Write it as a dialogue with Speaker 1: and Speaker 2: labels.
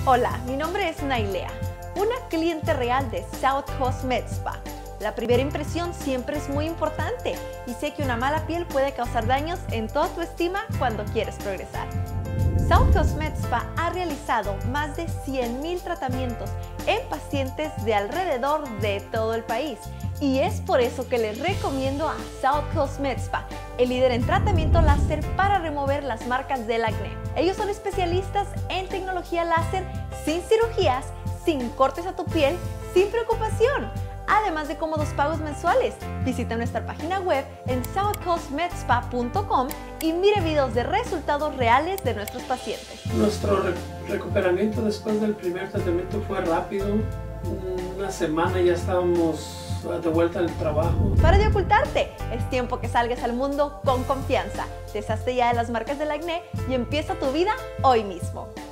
Speaker 1: Hola, mi nombre es Nailea, una cliente real de South Coast Med Spa. La primera impresión siempre es muy importante y sé que una mala piel puede causar daños en toda tu estima cuando quieres progresar. South Coast Med Spa ha realizado más de 100,000 tratamientos en pacientes de alrededor de todo el país y es por eso que les recomiendo a South Coast Med Spa, el líder en tratamiento láser para remover las marcas del acné. Ellos son especialistas en tecnología láser sin cirugías, sin cortes a tu piel, sin preocupación. Además de cómodos pagos mensuales. Visita nuestra página web en southcoastmedspa.com y mire videos de resultados reales de nuestros pacientes.
Speaker 2: Nuestro recuperamiento después del primer tratamiento fue rápido. Una semana ya estábamos de vuelta al trabajo.
Speaker 1: Para de ocultarte, es tiempo que salgas al mundo con confianza. Deshazte ya de las marcas del acné y empieza tu vida hoy mismo.